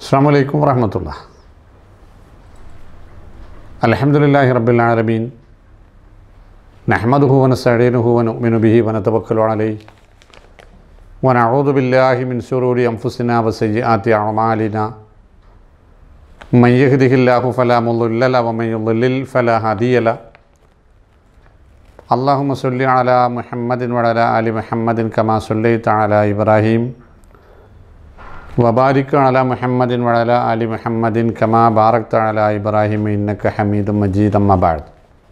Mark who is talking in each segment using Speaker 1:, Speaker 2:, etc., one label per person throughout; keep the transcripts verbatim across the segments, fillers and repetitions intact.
Speaker 1: അസ്സലാമു അലൈക്കും വറഹ്മത്തുള്ളാഹി. അൽഹംദുലില്ലാഹി റബ്ബിൽ ആലമീൻ. നഹ്മദുഹു വനസ്തഈനുഹു വനുഅ്മിനു ബിഹി വനതവക്കലു അലൈഹി വനഊദു ബില്ലാഹി മിൻ ശുറൂരി അൻഫുസിനാ വസയ്യിആതി അഅ്മാലിനാ. മൻ യഹ്ദിഹില്ലാഹു ഫലാ മുളില്ല ലഹു വമൻ യുളിൽ ഫലാ ഹാദിയ ലഹു. അല്ലാഹുമ്മ സ്വല്ലി അലാ മുഹമ്മദിൻ വഅലാ ആലി മുഹമ്മദിൻ കമാ സ്വല്ലൈത അലാ ഇബ്രാഹീം വബാരിക് അലാ മുഹമ്മദിൻ വഅലാ ആലി മുഹമ്മദിൻ കമാ ബാറക്ത അലാ ഇബ്രാഹീം ഇന്നക ഹമീദും മജീദ്. അമ്മാ ബഅദ്.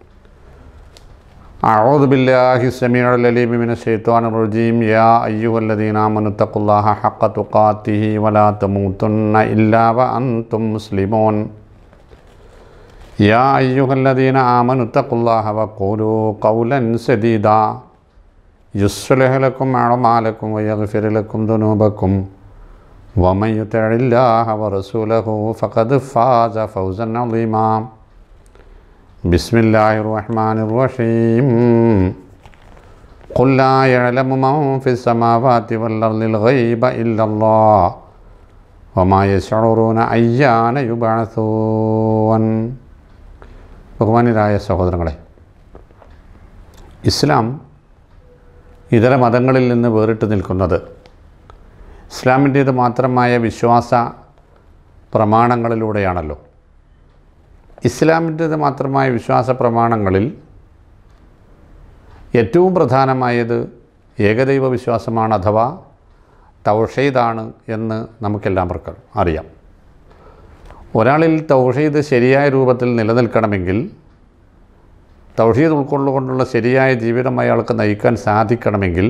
Speaker 1: അഊദു ബില്ലാഹി സമീഉൽ അലീം മിനശ് ശൈത്വാനിർ റജീം. യാ അയ്യുഹല്ലദീന ആമനു തഖുല്ലാഹ ഹഖ്ക തുഖാതിഹി വലാ തമൂതുന്ന ഇല്ലാ വഅൻതും മുസ്ലിമൂൻ. യാ അയ്യുഹല്ലദീന ആമനു തഖുല്ലാഹ വഖൂലൂ ഖൗലൻ സദീദാ യുസ്ലിഹ് ലക്കും അഅ്മാലക്കും വയഗ്ഫിർ ലക്കും ദുനൂബക്കും വമൻ യുതിഇല്ലാഹ വറസൂലഹു ഫഖദ് ഫാസ ഫൗസൻ അളീമാ. ബിസ്മില്ലാഹിർ റഹ്മാനിർ റഹീം. ഖുൽ ലാ യഅലമു മൻ ഫിസ് സമാവാതി വൽ അർദിൽ ഗൈബ ഇല്ലല്ലാഹ് വമാ യശ്ഉറൂന അയ്യാന യുബഅസൂൻ. ബഹുമാന്യരായ സഹോദരങ്ങളെ, ഇസ്ലാം ഇതര മതങ്ങളിൽ നിന്ന് വേറിട്ട് നിൽക്കുന്നത് ഇസ്ലാമിൻ്റേത് മാത്രമായ വിശ്വാസ പ്രമാണങ്ങളിലൂടെയാണല്ലോ. ഇസ്ലാമിൻ്റേത് മാത്രമായ വിശ്വാസ പ്രമാണങ്ങളിൽ ഏറ്റവും പ്രധാനമായത് ഏകദൈവ വിശ്വാസമാണ്, അഥവാ തൗഹീദാണ് എന്ന് നമുക്കെല്ലാവർക്കും അറിയാം. ഒരാളിൽ തൗഹീദ് ശരിയായ രൂപത്തിൽ നിലനിൽക്കണമെങ്കിൽ, തൗഹീദ് ഉൾക്കൊണ്ടുകൊണ്ടുള്ള ശരിയായ ജീവിതം അയാൾക്ക് നയിക്കാൻ സാധിക്കണമെങ്കിൽ,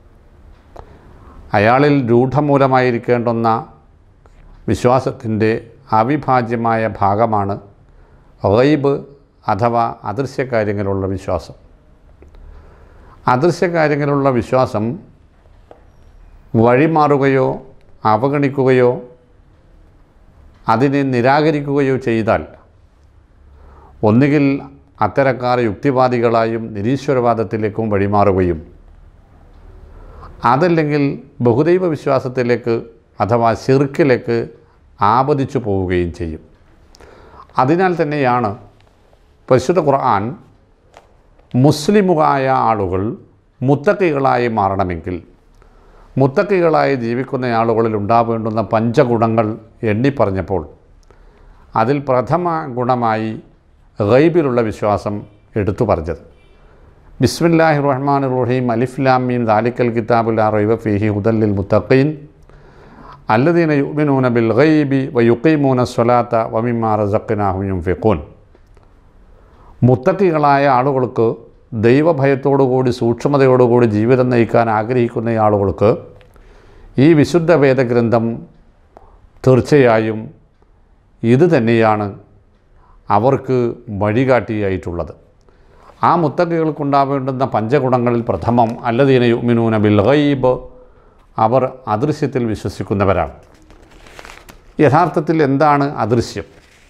Speaker 1: അയാളിൽ രൂഢമൂലമായിരിക്കേണ്ടുന്ന വിശ്വാസത്തിൻ്റെ അവിഭാജ്യമായ ഭാഗമാണ് ഗൈബ് അഥവാ അദൃശ്യകാര്യങ്ങളുള്ള വിശ്വാസം. അദൃശ്യകാര്യങ്ങളുള്ള വിശ്വാസം വഴിമാറുകയോ അവഗണിക്കുകയോ അതിനെ നിരാകരിക്കുകയോ ചെയ്താൽ ഒന്നുകിൽ അത്തരക്കാർ യുക്തിവാദികളായും നിരീശ്വരവാദത്തിലേക്കും വഴിമാറുകയും, അതല്ലെങ്കിൽ ബഹുദൈവ വിശ്വാസത്തിലേക്ക് അഥവാ ശിർക്കിലേക്ക് ആപതിച്ചു പോവുകയും ചെയ്യും. അതിനാൽ തന്നെയാണ് പരിശുദ്ധ ഖുർആൻ മുസ്ലിമുകളായ ആളുകൾ മുത്തഖികളായി മാറണമെങ്കിൽ, മുത്തഖികളായി ജീവിക്കുന്ന ആളുകളിൽ ഉണ്ടാവേണ്ടുന്ന പഞ്ചഗുണങ്ങൾ എണ്ണിപ്പറഞ്ഞപ്പോൾ അതിൽ പ്രഥമ ഗുണമായി ഗൈബിലുള്ള വിശ്വാസം എടുത്തു പറഞ്ഞത്. ബിസ്മില്ലാഹിർ റഹ്മാനിർ റഹീം. അലിഫ് ലാം മീം ദാലിക്കൽ കിതാബു ലാ റൈബ ഫീഹി ഹുദൽ ലിൽ മുത്തഖീൻ അല്ലദീന യുഅ്മിനൂന ബിൽ ഗൈബി വയുഖീമൂന സ്വലാത്ത വമിമ്മാ റസഖ്നാഹും യുൻഫിഖൂൻ. മുത്തഖികളായ ആളുകൾക്ക്, ദൈവഭയത്തോടുകൂടി സൂക്ഷ്മതയോടുകൂടി ജീവിതം നയിക്കാൻ ആഗ്രഹിക്കുന്ന ആളുകൾക്ക് ഈ വിശുദ്ധ വേദഗ്രന്ഥം തീർച്ചയായും ഇത് തന്നെയാണ് അവർക്ക് വഴികാട്ടിയായിട്ടുള്ളത്. ആ മുത്തഖികൾക്കുണ്ടാവേണ്ടുന്ന പഞ്ചഗുണങ്ങളിൽ പ്രഥമം അല്ലദീന യുഅ്മിനൂന ബിൽ ഗൈബ്, അവർ അദൃശ്യത്തിൽ വിശ്വസിക്കുന്നവരാണ്. യഥാർത്ഥത്തിൽ എന്താണ് അദൃശ്യം?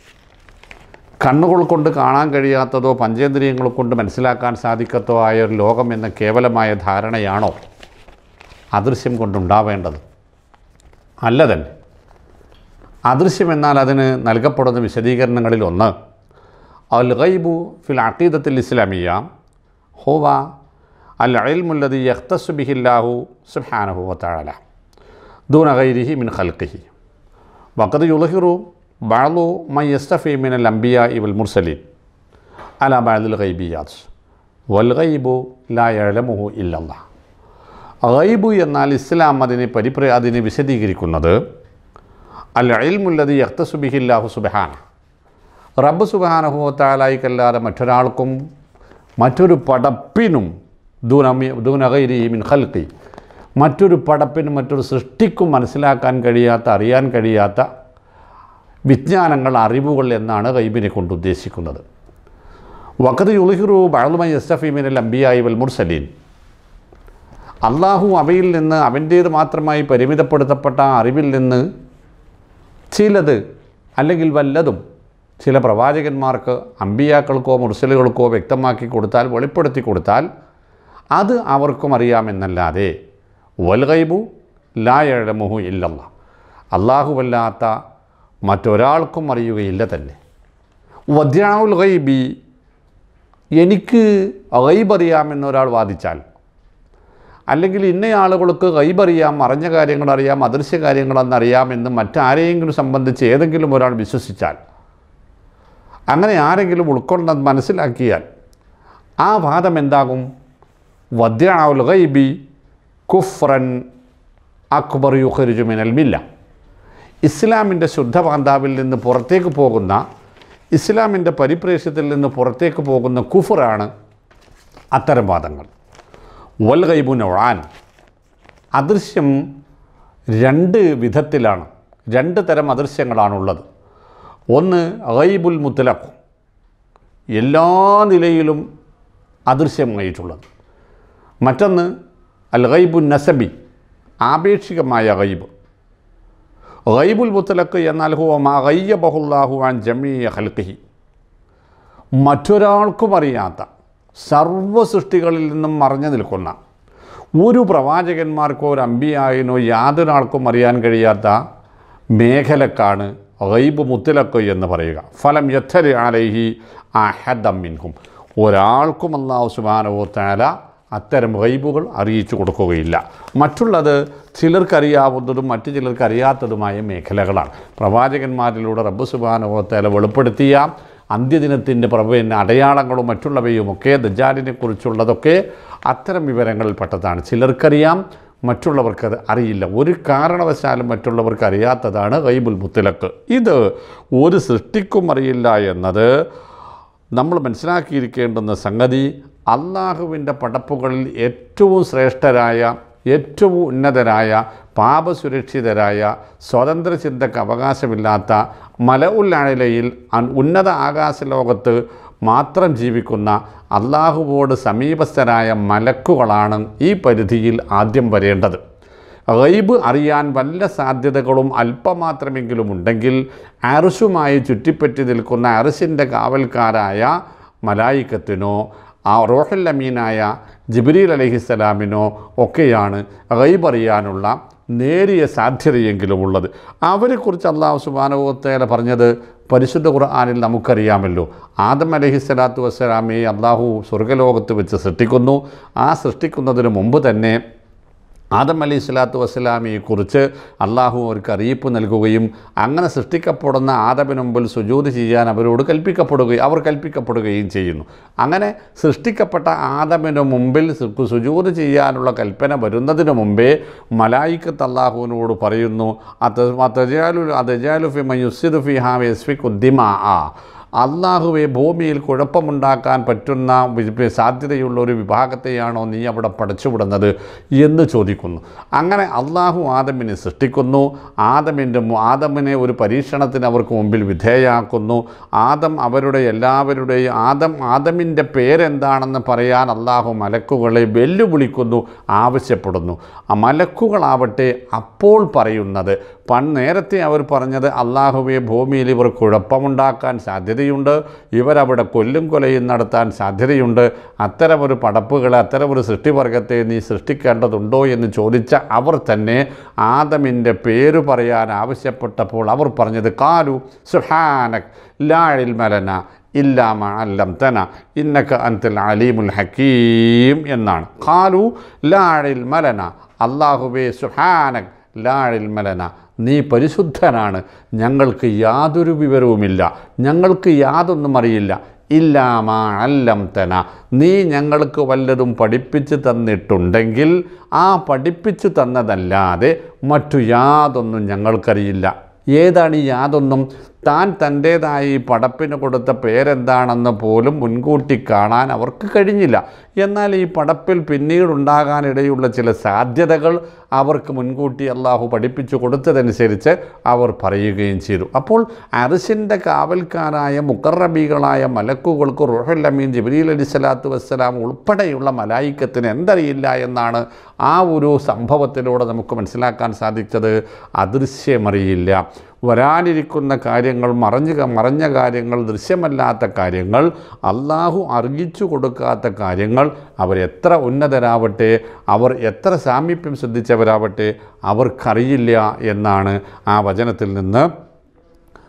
Speaker 1: കണ്ണുകൾ കൊണ്ട് കാണാൻ കഴിയാത്തതോ പഞ്ചേന്ദ്രിയങ്ങൾ കൊണ്ട് മനസ്സിലാക്കാൻ സാധിക്കത്തോ ആയ ഒരു ലോകം എന്ന കേവലമായ ധാരണയാണോ അദൃശ്യം കൊണ്ടുണ്ടാവേണ്ടത്? അല്ല തന്നെ. അദൃശ്യം എന്നാൽ അതിന് നൽകപ്പെടുന്ന വിശദീകരണങ്ങളിൽ ഒന്ന്, അൽ ഗൈബു ഫിൽ അഖീദത്തിൽ ഇസ്ലാമിയ ഹുവ അൽ ഇൽമുല്ലദി യഖ്തസ്സു ബിഹില്ലാഹു സുബ്ഹാനഹു വതആല ദൂന ഗൈരിഹി മിൻ ഖൽഖിഹി വഖദ് യുളഹിറു ബഅദു മൻ യസ്തഫി മിനൽ അംബിയാഇ വൽ മുർസലീൻ അലാ ബഅദിൽ ഗൈബിയാത്ത് വൽ ഗൈബു ലാ യഅലമുഹു ഇല്ലല്ലാഹ്. ഗൈബു എന്നാൽ ഇസ്ലാം അതിനെ പരിപ്ര അതിനെ വിശദീകരിക്കുന്നത് അൽ ഇൽമുല്ലദി യഖ്തസ്സു ബിഹില്ലാഹു സുബ്ഹാനഹു, റബ്ബ് സുബ്ഹാനഹു വതആലയ്ക്കല്ലാതെ മറ്റൊരാൾക്കും മറ്റൊരു പടപ്പിനും ദൂനമി ദൂന ഗൈരിഹി മിൻ ഖൽഖി, മറ്റൊരു പടപ്പിനും മറ്റൊരു സൃഷ്ടിക്കും മനസ്സിലാക്കാൻ കഴിയാത്ത, അറിയാൻ കഴിയാത്ത വിജ്ഞാനങ്ങൾ, അറിവുകൾ എന്നാണ് ഗൈബിനെ കൊണ്ട് ഉദ്ദേശിക്കുന്നത്. വഖദ് യുളിഹിറു ബഅദു മൻ യസ്തഫി മിനൽ അംബിയാഇ വൽ മുർസലീൻ, അള്ളാഹു അവയിൽ നിന്ന് അവൻ്റേത് മാത്രമായി പരിമിതപ്പെടുത്തപ്പെട്ട അറിവിൽ നിന്ന് ചിലത് അല്ലെങ്കിൽ വല്ലതും ചില പ്രവാചകന്മാർക്ക്, അമ്പിയാക്കൾക്കോ മുർസലുകൾക്കോ വ്യക്തമാക്കി കൊടുത്താൽ, വെളിപ്പെടുത്തി കൊടുത്താൽ അത് അവർക്കും അറിയാമെന്നല്ലാതെ വൽ ഗൈബു ലാ യഅലമുഹു ഇല്ലല്ലാഹ്, അള്ളാഹുവല്ലാത്ത മറ്റൊരാൾക്കും അറിയുകയില്ല തന്നെ. വദ്യാഉൽ ഗൈബി, എനിക്ക് ഗൈബ് അറിയാമെന്നൊരാൾ വാദിച്ചാൽ, അല്ലെങ്കിൽ ഇന്ന ആളുകൾക്ക് ഗൈബ് അറിയാം, മറഞ്ഞ കാര്യങ്ങൾ അറിയാം, അദൃശ്യ കാര്യങ്ങളെന്നറിയാമെന്ന് മറ്റാരെയെങ്കിലും സംബന്ധിച്ച് ഏതെങ്കിലും ഒരാൾ വിശ്വസിച്ചാൽ, അങ്ങനെ ആരെങ്കിലും ഉൾക്കൊണ്ടെന്ന് മനസ്സിലാക്കിയാൽ ആ വാദം എന്താകും? വദ്യാഉൽ ഗൈബി കുഫ്റൻ അക്ബർ യുഖ്രിജു മിനൽ മില്ല. ഇസ്ലാമിൻ്റെ ശുദ്ധപാന്താവിൽ നിന്ന് പുറത്തേക്ക് പോകുന്ന, ഇസ്ലാമിൻ്റെ പരിപ്രേക്ഷ്യത്തിൽ നിന്ന് പുറത്തേക്ക് പോകുന്ന കുഫറാണ് അത്തരം വാദങ്ങൾ. വൽ ഗൈബു നൗആൻ, അദൃശ്യം രണ്ട് വിധത്തിലാണ്, രണ്ട് തരം അദൃശ്യങ്ങളാണുള്ളത്. ഒന്ന് ഗൈബുൽ മുത്ലഖ്, എല്ലാ നിലയിലും അദൃശ്യമായിട്ടുള്ളത്. മറ്റൊന്ന് അൽ ഗൈബുൻ നസബി, ആപേക്ഷികമായ ഗൈബ്. ഗൈബുൽ മുത്ലഖ് എന്നാൽ ഹുവ മാ ഗയ്യബഹുല്ലാഹു അൻ ജമീഇ ഖൽഖിഹി, മറ്റൊരാൾക്കും അറിയാത്ത, സർവ്വ സൃഷ്ടികളിൽ നിന്നും മറഞ്ഞു നിൽക്കുന്ന, ഒരു പ്രവാചകന്മാർക്കോ ഒരു അമ്പിയായിനോ യാതൊരാൾക്കും അറിയാൻ കഴിയാത്ത മേഖലക്കാണ് ഗൈബ് മുത്ലഖ് എന്ന് പറയുക. ഫലം യത്ഥലി അലൈഹി അഹദം മിൻഹും, ഒരാൾക്കും അല്ലാഹു സുബ്ഹാനഹു വ തആല അത്തരം ഗൈബുകൾ അറിയിച്ചു കൊടുക്കുകയില്ല. മറ്റുള്ളത് ചിലർക്കറിയാവുന്നതും മറ്റു ചിലർക്ക് അറിയാത്തതുമായ മേഖലകളാണ്. പ്രവാചകന്മാരിലൂടെ റബ്ബ് സുബ്ഹാനഹു വ തആല വെളിപ്പെടുത്തിയ അന്ത്യദിനത്തിൻ്റെ പ്രവചന അടയാളങ്ങളും മറ്റുള്ളവയുമൊക്കെ, ദജ്ജാലിനെ കുറിച്ചുള്ളതൊക്കെ അത്തരം വിവരങ്ങളിൽപ്പെട്ടതാണ്. ചിലർക്കറിയാം, മറ്റുള്ളവർക്കത് അറിയില്ല. ഒരു കാരണവശാലും മറ്റുള്ളവർക്ക് അറിയാത്തതാണ് ഗൈബുൽ മുത്ലഖ്. ഇത് ഒരു സൃഷ്ടിക്കും അറിയില്ല എന്നത് നമ്മൾ മനസ്സിലാക്കിയിരിക്കേണ്ടുന്ന സംഗതി. അള്ളാഹുവിൻ്റെ പടപ്പുകളിൽ ഏറ്റവും ശ്രേഷ്ഠരായ, ഏറ്റവും ഉന്നതരായ, പാപസുരക്ഷിതരായ, സ്വതന്ത്ര ചിന്തക്ക് അവകാശമില്ലാത്ത മലഉൽ അഅലയിൽ ഉന്നത ആകാശലോകത്ത് മാത്രം ജീവിക്കുന്ന അള്ളാഹുവോട് സമീപസ്ഥരായ മലക്കുകളാണ് ഈ പരിധിയിൽ ആദ്യം വരേണ്ടത്. ഗൈബ് അറിയാൻ വല്ല സാധ്യതകളും അല്പമാത്രമെങ്കിലും ഉണ്ടെങ്കിൽ അർശുമായി ചുറ്റിപ്പറ്റി നിൽക്കുന്ന അർശിൻ്റെ കാവൽക്കാരായ മലായിക്കത്തിനോ ആ റൂഹുൽ അമീനായ ജിബ്രീൽ അലൈഹിസ്സലാമിനോ ഒക്കെയാണ് ഗൈബ് അറിയാനുള്ള നേരിയ സാധ്യതയെങ്കിലും ഉള്ളത്. അവരെക്കുറിച്ച് അല്ലാഹു സുബ്ഹാനഹു വ തആല പറഞ്ഞത് പരിശുദ്ധ ഖുർആനിൽ നമുക്കറിയാമല്ലോ. ആദം അലൈഹിസ്സലാത്തു വസ്സലാമയെ അല്ലാഹു സ്വർഗ്ഗലോകത്ത് വെച്ച് സൃഷ്ടിക്കുന്നു. ആ സൃഷ്ടിക്കുന്നതിന് മുമ്പ് തന്നെ ആദം അലൈഹി സ്വലാത്തു വസ്സലാമിയെക്കുറിച്ച് അള്ളാഹു അവർക്ക് അറിയിപ്പ് നൽകുകയും അങ്ങനെ സൃഷ്ടിക്കപ്പെടുന്ന ആദമിന് മുമ്പിൽ സുജൂദ് ചെയ്യാൻ അവരോട് കൽപ്പിക്കപ്പെടുകയും അവർ കൽപ്പിക്കപ്പെടുകയും ചെയ്യുന്നു. അങ്ങനെ സൃഷ്ടിക്കപ്പെട്ട ആദമിന് മുമ്പിൽ സുജൂദ് ചെയ്യാനുള്ള കൽപ്പന വരുന്നതിന് മുമ്പേ മലായിക്കത്ത് അള്ളാഹുവിനോട് പറയുന്നു, അതജാലു അതജാലു ഫി മൻ യുഫ്സിദു ഫീഹാ വയസ്ഫികു ദിമാഅ, അള്ളാഹുവെ ഭൂമിയിൽ കുഴപ്പമുണ്ടാക്കാൻ പറ്റുന്ന സാധ്യതയുള്ള ഒരു വിഭാഗത്തെയാണോ നീ അവിടെ പടച്ചുവിടുന്നത് എന്ന് ചോദിക്കുന്നു. അങ്ങനെ അള്ളാഹു ആദമിനെ സൃഷ്ടിക്കുന്നു. ആദമിൻ്റെ ആദമിനെ ഒരു പരീക്ഷണത്തിന് അവർക്ക് മുമ്പിൽ വിധേയമാക്കുന്നു. ആദം അവരുടെ എല്ലാവരുടെയും ആദം ആദമിൻ്റെ പേരെന്താണെന്ന് പറയാൻ അള്ളാഹു മലക്കുകളെ വെല്ലുവിളിക്കുന്നു, ആവശ്യപ്പെടുന്നു. ആ മലക്കുകളാവട്ടെ അപ്പോൾ പറയുന്നത്, പൺ നേരത്തെ അവർ പറഞ്ഞത് അള്ളാഹുവെ ഭൂമിയിൽ ഇവർ കുഴപ്പമുണ്ടാക്കാൻ സാധ്യതയുണ്ട്, ഇവരവിടെ കൊല്ലും കൊലയും നടത്താൻ സാധ്യതയുണ്ട്, അത്തരമൊരു പടപ്പുകളെ അത്തരമൊരു സൃഷ്ടിവർഗത്തെ നീ സൃഷ്ടിക്കേണ്ടതുണ്ടോ എന്ന് ചോദിച്ച അവർ തന്നെ ആദമിൻ്റെ പേര് പറയാൻ ആവശ്യപ്പെട്ടപ്പോൾ അവർ പറഞ്ഞത് കാലു സുബ്ഹാനക് ലാ ഇൽമ ലനാ ഇല്ലാ മാ അല്ലംതനാ ഇന്നക അൻതൽ അലീമുൽ ഹക്കീം എന്നാണ്. കാലു ലാ ഇൽമ ലനാ, അല്ലാഹുവേ സുബ്ഹാനക് ലാ ഇൽമ ലനാ, നീ പരിശുദ്ധനാണ്, ഞങ്ങൾക്ക് യാതൊരു വിവരവുമില്ല, ഞങ്ങൾക്ക് യാതൊന്നും അറിയില്ല. ഇല്ലാ മാ അല്ലംതനാ, നീ ഞങ്ങൾക്ക് വല്ലതും പഠിപ്പിച്ച് തന്നിട്ടുണ്ടെങ്കിൽ ആ പഠിപ്പിച്ചു തന്നതല്ലാതെ മറ്റു യാതൊന്നും ഞങ്ങൾക്കറിയില്ല. ഏതാണ് ഈ യാതൊന്നും? താൻ തൻ്റേതായി പടപ്പിന് കൊടുത്ത പേരെന്താണെന്ന് പോലും മുൻകൂട്ടി കാണാൻ അവർക്ക് കഴിഞ്ഞില്ല. എന്നാൽ ഈ പടപ്പിൽ പിന്നീടുണ്ടാകാനിടയുള്ള ചില സാധ്യതകൾ അവർക്ക് മുൻകൂട്ടി അള്ളാഹു പഠിപ്പിച്ചു കൊടുത്തതനുസരിച്ച് അവർ പറയുകയും ചെയ്തു. അപ്പോൾ അർശിൻ്റെ കാവൽക്കാരായ മുഖറബികളായ മലക്കുകൾക്ക് റൂഹുൽ അമീൻ ജിബ്രീൽ അലൈഹി സ്വലാത്തു വസ്സലാം ഉൾപ്പെടെയുള്ള മലായിക്കത്തിന് എന്തറിയില്ല എന്നാണ് ആ ഒരു സംഭവത്തിലൂടെ നമുക്ക് മനസ്സിലാക്കാൻ സാധിച്ചത്. അദൃശ്യമറിയില്ല, വരാനിരിക്കുന്ന കാര്യങ്ങൾ, മറഞ്ഞ മറഞ്ഞ കാര്യങ്ങൾ, ദൃശ്യമല്ലാത്ത കാര്യങ്ങൾ, അള്ളാഹു അറിയിച്ചു കൊടുക്കാത്ത കാര്യങ്ങൾ, അവരെത്ര ഉന്നതരാവട്ടെ, അവർ എത്ര സാമീപ്യം ശ്രദ്ധിച്ചവരാവട്ടെ, അവർക്കറിയില്ല എന്നാണ് ആ വചനത്തിൽ നിന്ന്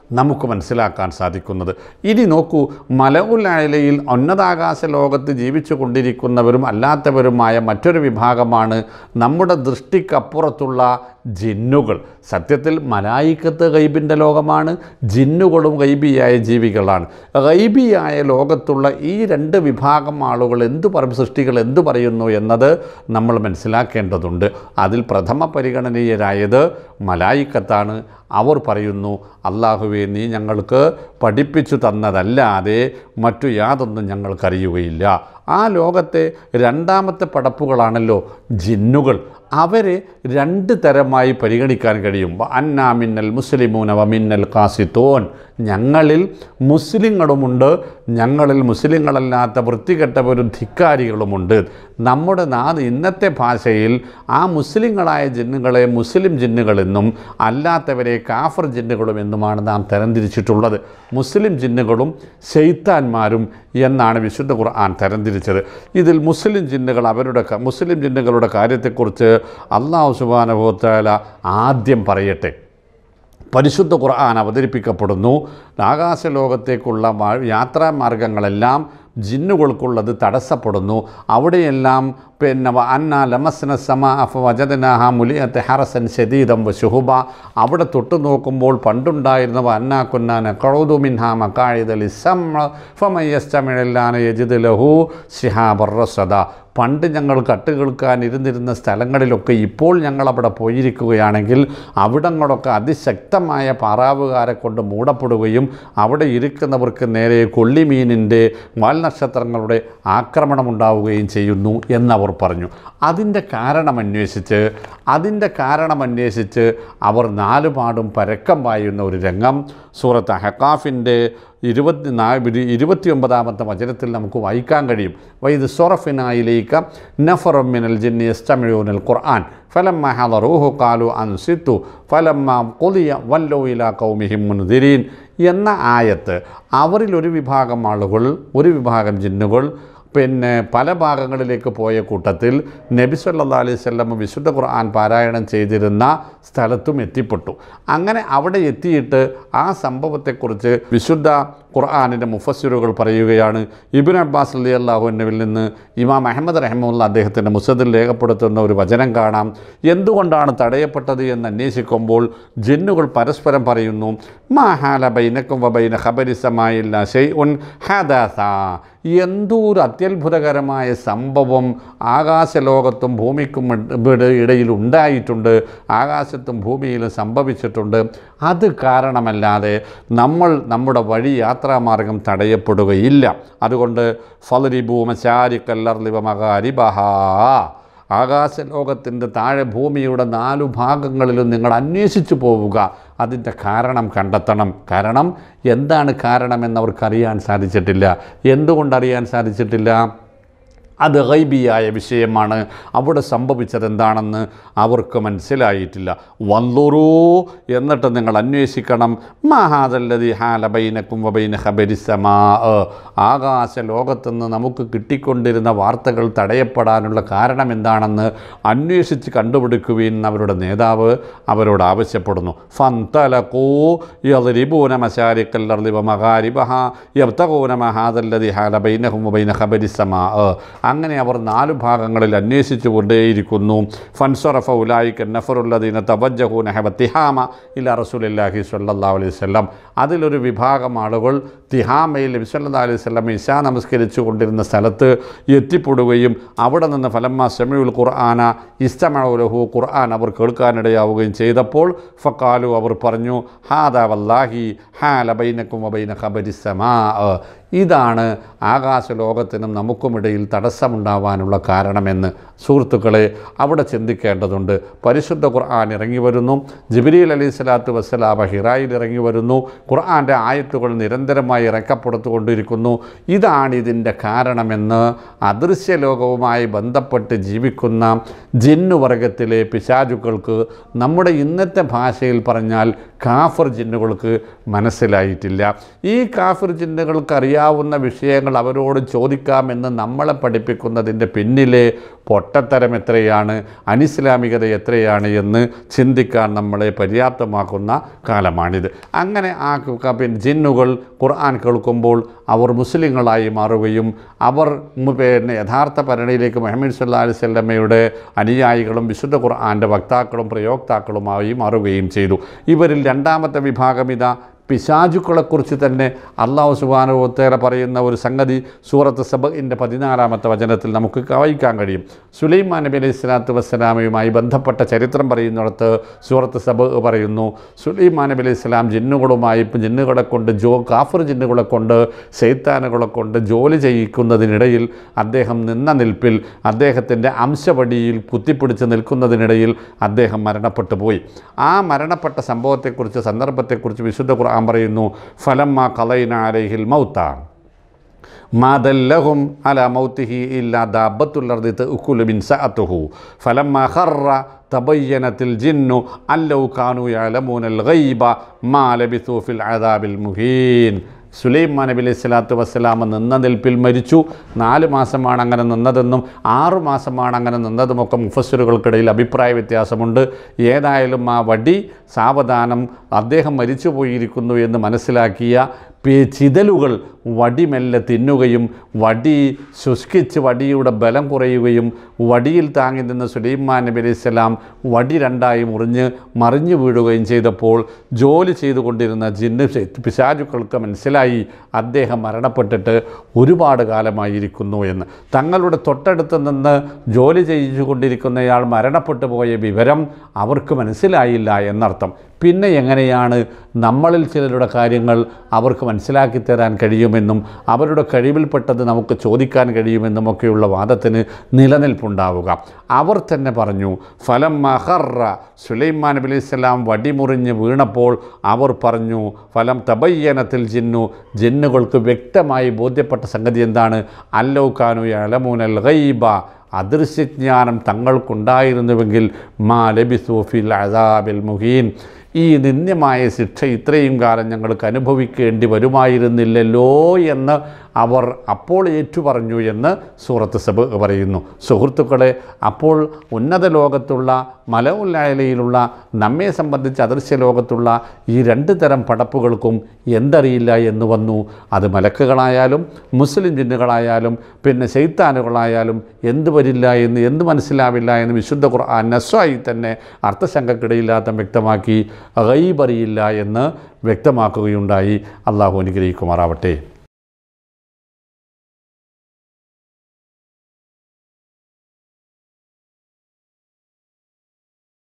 Speaker 1: നമുക്ക് മനസ്സിലാക്കാൻ സാധിക്കുന്നത്. ഇനി നോക്കൂ, മലഉൽ അഅലയിൽ ഉന്നതാകാശ ലോകത്ത് ജീവിച്ചു കൊണ്ടിരിക്കുന്നവരും അല്ലാത്തവരുമായ മറ്റൊരു വിഭാഗമാണ് നമ്മുടെ ദൃഷ്ടിക്കപ്പുറത്തുള്ള ജിന്നുകൾ. സത്യത്തിൽ മലായിക്കത്ത് ഗൈബിൻ്റെ ലോകമാണ്, ജിന്നുകളും ഗൈബിയായ ജീവികളാണ്. ഗൈബിയായ ലോകത്തുള്ള ഈ രണ്ട് വിഭാഗം ആളുകൾ എന്തു പറയും, സൃഷ്ടികൾ എന്തു പറയുന്നു എന്നത് നമ്മൾ മനസ്സിലാക്കേണ്ടതുണ്ട്. അതിൽ പ്രഥമ പരിഗണനീയരായത് മലായിക്കത്താണ്. അവർ പറയുന്നു, അല്ലാഹുവേ, നീ ഞങ്ങൾക്ക് പഠിപ്പിച്ചു തന്നതല്ലാതെ മറ്റു യാതൊന്നും ഞങ്ങൾക്കറിയുകയില്ല. ആ ലോകത്തെ രണ്ടാമത്തെ പടപ്പുകളാണല്ലോ ജിന്നുകൾ. അവരെ രണ്ട് തരമായി പരിഗണിക്കാൻ കഴിയും. അന്നാ മിന്നൽ മുസ്ലിമൂന വ മിന്നൽ ഖാസിത്തൂൻ. ഞങ്ങളിൽ മുസ്ലിങ്ങളുമുണ്ട്, ഞങ്ങളിൽ മുസ്ലിങ്ങളല്ലാത്ത വൃത്തികെട്ടവരും ധിക്കാരികളുമുണ്ട്. നമ്മുടെ നാട് ഇന്നത്തെ ഭാഷയിൽ ആ മുസ്ലിങ്ങളായ ജിന്നുകളെ മുസ്ലിം ജിന്നുകളെന്നും അല്ലാത്തവരെ കാഫർ ജിന്നുകളും എന്നുമാണ് നാം തരംതിരിച്ചിട്ടുള്ളത്. മുസ്ലിം ജിന്നുകളും ശൈത്താന്മാരും എന്നാണ് വിശുദ്ധ ഖുർആൻ തരംതിരിച്ചത്. ഇതിൽ മുസ്ലിം ജിന്നുകൾ അവരുടെ മുസ്ലിം ജിന്നുകളുടെ കാര്യത്തെക്കുറിച്ച് അല്ലാഹു സുബ്ഹാനഹു വ തആല ആദ്യം പറയട്ടെ. പരിശുദ്ധ ഖുർആൻ അവതരിപ്പിക്കപ്പെടുന്നു. ആകാശലോകത്തേക്കുള്ള യാത്രാമാർഗങ്ങളെല്ലാം ജിന്നുകൾക്കുള്ളത് തടസ്സപ്പെടുന്നു. അവിടെയെല്ലാം പിന്നെ അന്നാ ലമസ്ന സമാ അഫ വജദനാഹ മുലിയത്ത് ഹറസൻ ശദീദം വ ശുഹുബ. അവിടെ തൊട്ട് നോക്കുമ്പോൾ പണ്ടുണ്ടായിരുന്നവ അന്നാ കുന്നാ നഖഉദു മിൻഹാ മഖാഇദ ലിസ്സംഅ ഫമൻ യസ്തമിഇല്ലാന യജിദ് ലഹു ശിഹാബർ റസദ. പണ്ട് ഞങ്ങൾ കട്ട് കേൾക്കാൻ ഇരുന്നിരുന്ന സ്ഥലങ്ങളിലൊക്കെ ഇപ്പോൾ ഞങ്ങളവിടെ പോയിരിക്കുകയാണെങ്കിൽ അവിടങ്ങളൊക്കെ അതിശക്തമായ പാറാവുകാരെ കൊണ്ട് മൂടപ്പെടുകയും അവിടെ ഇരിക്കുന്നവർക്ക് നേരെ കൊള്ളിമീനിൻ്റെ വാൽനക്ഷത്രങ്ങളുടെ ആക്രമണമുണ്ടാവുകയും ചെയ്യുന്നു എന്നവർ പറഞ്ഞു. അതിൻ്റെ കാരണമന്വേഷിച്ച് അതിൻ്റെ കാരണമന്വേഷിച്ച് അവർ നാലുപാടും പരക്കം പായുന്ന ഒരു രംഗം സൂറത്ത് അഹ്ഖാഫിൻ്റെ ഇരുപത്തി നാല് ഇരുപത്തിയൊമ്പതാമത്തെ വചനത്തിൽ നമുക്ക് വായിക്കാൻ കഴിയും. വൈദ് സൊറഫിനായിലേക്ക് നഫറും മിനൽ ജിന്നി യസ്തമിഊനൽ ഖുർആൻ ഫലമ്മ ഹദറൂഹു ഖാലു അൻസിതു ഫലമ്മ ഖുദിയ വല്ലൂ ഇലാ ഖൗമിഹിം മുൻദിരീൻ എന്ന ആയത്ത്. അവരിൽ ഒരു വിഭാഗം ആളുകൾ, ഒരു വിഭാഗം ജിന്നുകൾ പിന്നെ പല ഭാഗങ്ങളിലേക്ക് പോയ കൂട്ടത്തിൽ നബി സല്ലല്ലാഹു അലൈഹി വസല്ലം വിശുദ്ധ ഖുർആൻ പാരായണം ചെയ്തിരുന്ന സ്ഥലത്തും എത്തിപ്പെട്ടു. അങ്ങനെ അവിടെ എത്തിയിട്ട് ആ സംഭവത്തെക്കുറിച്ച് വിശുദ്ധ ഖുർആനിൻ്റെ മുഫസ്സിറുകൾ പറയുകയാണ്. ഇബ്നു അബ്ബാസ് റളിയല്ലാഹു അൻഹുവിൽ നിന്ന് ഇമാം അഹ്മദ് റഹിമഹുല്ലാ അദ്ദേഹത്തിൻ്റെ മുസ്നദിൽ രേഖപ്പെടുത്തുന്ന ഒരു വചനം കാണാം. എന്തുകൊണ്ടാണ് തടയപ്പെട്ടത് എന്ന് അന്വേഷിക്കുമ്പോൾ ജിന്നുകൾ പരസ്പരം പറയുന്നു, മാ ഹാല ബൈനക്കും വ ബൈന ഖബരി സമാഇല്ലാ ശൈഉൻ ഹദസ. എന്തോരു അത്യത്ഭുതകരമായ സംഭവം ആകാശലോകത്തും ഭൂമിക്കും ഇടയിൽ ഉണ്ടായിട്ടുണ്ട്, ആകാശത്തും ഭൂമിയിലും സംഭവിച്ചിട്ടുണ്ട്. അത് കാരണമല്ലാതെ നമ്മൾ നമ്മുടെ വഴി യാത്രാമാർഗം തടയപ്പെടുകയില്ല. അതുകൊണ്ട് ഫളിബു മശാരിഖൽ അർളി വ മഗാരിബഹാ. ആകാശലോകത്തിൻ്റെ താഴെ ഭൂമിയുടെ നാലു ഭാഗങ്ങളിലും നിങ്ങൾ അന്വേഷിച്ചു പോവുക, അതിൻ്റെ കാരണം കണ്ടെത്തണം. കാരണം എന്താണ് കാരണമെന്നവർക്കറിയാൻ സാധിച്ചിട്ടില്ല. എന്തുകൊണ്ടറിയാൻ സാധിച്ചിട്ടില്ല? അത് ഗൈബിയായ വിഷയമാണ്. അവിടെ സംഭവിച്ചതെന്താണെന്ന് അവർക്ക് മനസ്സിലായിട്ടില്ല. വന്ദുറൂ, എന്നിട്ട് നിങ്ങൾ അന്വേഷിക്കണം. മഹാദല്ലദി ഹാല ബൈനക്കും വബൈന ഖബരി സമാ. ആകാശ ലോകത്തുനിന്ന് നമുക്ക് കിട്ടിക്കൊണ്ടിരുന്ന വാർത്തകൾ തടയപ്പെടാനുള്ള കാരണം എന്താണെന്ന് അന്വേഷിച്ച് കണ്ടുപിടിക്കുവിൻ അവരുടെ നേതാവ് അവരോട് ആവശ്യപ്പെടുന്നു. ഫന്തലഖൂ യദ്രിബൂന മശാരിഖൽ അർളി വ മഗാരിബഹാ യബ്തഗൂന മഹാദല്ലദി ഹാല ബൈനഹും വബൈന ഖബരി സമാ. അങ്ങനെ അവർ നാലു ഭാഗങ്ങളിൽ അന്വേഷിച്ചു കൊണ്ടേയിരിക്കുന്നു. ഫൻസറഫ ഉലായിക നഫറുല്ലദീന തവജ്ജഹൂ നഹവ തിഹാമ ഇലാ റസൂലില്ലാഹി സ്വല്ലല്ലാഹു അലൈഹി വസല്ലം. അതിലൊരു വിഭാഗം ആളുകൾ തിഹാമയിൽ നബി സല്ലല്ലാഹു അലൈഹി വസല്ലം ഇശാ നമസ്കരിച്ചു കൊണ്ടിരുന്ന സ്ഥലത്ത് എത്തിപ്പെടുകയും അവിടെ നിന്ന് ഫലമ്മ സമീഉൽ ഖുർആന ഇസ്തമഉ ലഹു, ഖുർആൻ അവർ കേൾക്കാനിടയാവുകയും ചെയ്തപ്പോൾ ഫഖാലു, അവർ പറഞ്ഞു, ഹാദാ വല്ലാഹി ഹാല ബൈനക്കും വബൈന ഖബരി സമാ. ഇതാണ് ആകാശലോകത്തിനും നമുക്കുമിടയിൽ തടസ്സമുണ്ടാവാനുള്ള കാരണമെന്ന് സുഹൃത്തുക്കളെ അവിടെ ചിന്തിക്കേണ്ടതുണ്ട്. പരിശുദ്ധ ഖുർആൻ ഇറങ്ങി വരുന്നു. ജിബ്രീൽ അലൈഹി സ്വലാത്തു വസ്സലാം ഹിറായിൽ ഇറങ്ങി വരുന്നു. ഖുർആൻ്റെ ആയത്തുകൾ നിരന്തരമായി ഇറക്കപ്പെടുത്തുകൊണ്ടിരിക്കുന്നു. ഇതാണ് ഇതിൻ്റെ കാരണമെന്ന് അദൃശ്യലോകവുമായി ബന്ധപ്പെട്ട് ജീവിക്കുന്ന ജിന്നുവർഗത്തിലെ പിശാചുക്കൾക്ക്, നമ്മുടെ ഇന്നത്തെ ഭാഷയിൽ പറഞ്ഞാൽ കാഫിർ ജിന്നുകൾക്ക് മനസ്സിലായിട്ടില്ല. ഈ കാഫിർ ജിന്നുകൾക്ക് അറിയാവുന്ന വിഷയങ്ങൾ അവരോട് ചോദിക്കാമെന്ന് നമ്മളെ പഠിപ്പിക്കുന്നതിൻ്റെ പിന്നിലെ പൊട്ടത്തരം എത്രയാണ്, അനിസ്ലാമികത എത്രയാണ് എന്ന് ചിന്തിക്കാൻ നമ്മളെ പര്യാപ്തമാക്കുന്ന കാലമാണിത്. അങ്ങനെ ആ പിന്നെ ജിന്നുകൾ ഖുർആൻ കേൾക്കുമ്പോൾ അവർ മുസ്ലിങ്ങളായി മാറുകയും അവർ പിന്നെ യഥാർത്ഥ ഭരണയിലേക്ക് മുഹമ്മദ് സല്ലല്ലാഹു അലൈഹി വസല്ലമയുടെ അനുയായികളും വിശുദ്ധ ഖുർആൻ്റെ വക്താക്കളും പ്രയോക്താക്കളുമായി മാറുകയും ചെയ്തു. ഇവരിൽ രണ്ടാമത്തെ വിഭാഗം ഇതാ പിശാചുക്കളെക്കുറിച്ച് തന്നെ അല്ലാഹു സുബ്ഹാനഹു വ തആല പറയുന്ന ഒരു സംഗതി സൂറത്ത് സബഇൻ്റെ പതിനാലാമത്തെ വചനത്തിൽ നമുക്ക് വായിക്കാൻ കഴിയും. സുലൈമാൻ നബി അലൈഹി സ്വലാത്തു വസ്സലാമയുമായി ബന്ധപ്പെട്ട ചരിത്രം പറയുന്നിടത്ത് സൂറത്ത് സബഅ് പറയുന്നു, സുലൈമാൻ നബി അലൈഹി സ്വലാം ജിന്നുകളുമായി ജിന്നുകളെ കൊണ്ട് ജോ കാഫിർ ജിന്നുകളെ കൊണ്ട് ശൈത്താനുകളെ കൊണ്ട് ജോലി ചെയ്യിക്കുന്നതിനിടയിൽ അദ്ദേഹം നിന്ന നിൽപ്പിൽ അദ്ദേഹത്തിൻ്റെ അംശവടിയിൽ കുത്തിപ്പിടിച്ച് നിൽക്കുന്നതിനിടയിൽ അദ്ദേഹം മരണപ്പെട്ടു പോയി. ആ മരണപ്പെട്ട സംഭവത്തെക്കുറിച്ച് സന്ദർഭത്തെക്കുറിച്ച് വിശുദ്ധ ഖുർആൻ പറയുന്നു, ഫലമ്മ ഖളൈന അലൈഹിൽ മൗത മാ ദല്ലഹും അലാ മൗതിഹി ഇല്ലാ ദാബത്തുൽ അർദി തഅകുലു മിൻ സഅതുഹു ഫലമ്മ ഖറ തബയ്യനത്തിൽ ജിന്നു അല്ലൗ കാനൂ യഅലമൂനൽ ഗൈബ മാ ലബിസു ഫിൽ അദാബിൽ മുഹീൻ. സുലൈമാൻ നബി അലൈഹി സ്വലാത്തു വസ്സലാം നിന്ന നിൽപ്പിൽ മരിച്ചു. നാല് മാസമാണ് അങ്ങനെ നിന്നതെന്നും ആറു മാസമാണ് അങ്ങനെ നിന്നതുമൊക്കെ മുഫസ്സിറുകൾക്കിടയിൽ അഭിപ്രായ വ്യത്യാസമുണ്ട്. ഏതായാലും ആ വടി സാവധാനം അദ്ദേഹം മരിച്ചു പോയിരിക്കുന്നു എന്ന് മനസ്സിലാക്കിയ ചിതലുകൾ വടിമെല്ലെ തിന്നുകയും വടി ശുഷ്കിച്ച് വടിയുടെ ബലം കുറയുകയും വടിയിൽ താങ്ങി നിന്ന് സുലൈമാൻ നബി അലൈഹി സ്വലാം വടി രണ്ടായി മുറിഞ്ഞ് മറിഞ്ഞു വീഴുകയും ചെയ്തപ്പോൾ ജോലി ചെയ്തുകൊണ്ടിരുന്ന ജിന്ന് പിശാചുക്കൾക്ക് മനസ്സിലായി അദ്ദേഹം മരണപ്പെട്ടിട്ട് ഒരുപാട് കാലമായിരിക്കുന്നു എന്ന്. തങ്ങളുടെ തൊട്ടടുത്ത് നിന്ന് ജോലി ചെയ്തുകൊണ്ടിരിക്കുന്നയാൾ മരണപ്പെട്ടു പോയ വിവരം അവർക്ക് മനസ്സിലായില്ല എന്നർത്ഥം. പിന്നെ എങ്ങനെയാണ് നമ്മളിൽ ചിലരുടെ കാര്യങ്ങൾ അവർക്ക് മനസ്സിലാക്കി തരാൻ കഴിയുമെന്നും അവരുടെ കഴിവിൽപ്പെട്ടത് നമുക്ക് ചോദിക്കാൻ കഴിയുമെന്നുമൊക്കെയുള്ള വാദത്തിന് നിലനിൽപ്പുണ്ടാവുക? അവർ തന്നെ പറഞ്ഞു, ഫലമ്മ ഖറ സുലൈമാൻ നബി അലൈഹി സ്വലാം വടിമുറിഞ്ഞ് വീണപ്പോൾ അവർ പറഞ്ഞു, ഫലം തബയ്യനത്തിൽ ജിന്നു ജിന്നുകൾക്ക് വ്യക്തമായി ബോധ്യപ്പെട്ട സംഗതി എന്താണ്, അല്ലൗ കാനൂ യഅലമൂനൽ ഗൈബ അദൃശ്യജ്ഞാനം തങ്ങൾക്കുണ്ടായിരുന്നുവെങ്കിൽ മാ ലബിസു ഫിൽ അദാബിൽ മുഹീൻ ഈ നിന്ദ്യമായ ശിക്ഷ ഇത്രയും കാലം ഞങ്ങൾക്ക് അനുഭവിക്കേണ്ടി വരുമായിരുന്നില്ലല്ലോ എന്ന് അവർ അപ്പോൾ ഏറ്റുപറഞ്ഞു എന്ന് സൂറത്ത് സബ് പറയുന്നു. സുഹൃത്തുക്കളെ, അപ്പോൾ ഉന്നത ലോകത്തുള്ള മലഉൽ അഅലയിലുള്ള നമ്മെ സംബന്ധിച്ച് അദൃശ്യ ലോകത്തുള്ള ഈ രണ്ട് തരം പടപ്പുകൾക്കും എന്തറിയില്ല എന്ന് വന്നു. അത് മലക്കുകളായാലും മുസ്ലിം ജിന്നുകളായാലും പിന്നെ ശൈത്താനുകളായാലും എന്ത് വരില്ല എന്ന് എന്ത് മനസ്സിലാവില്ല എന്ന് വിശുദ്ധ ഖുർആൻ നസ്സായി തന്നെ അർത്ഥശങ്കക്കിടയില്ലാത്ത വ്യക്തമാക്കി ഗൈബ് അറിയില്ല എന്ന് വ്യക്തമാക്കുകയുണ്ടായി. അള്ളാഹു അനുഗ്രഹിക്കുമാറാവട്ടെ.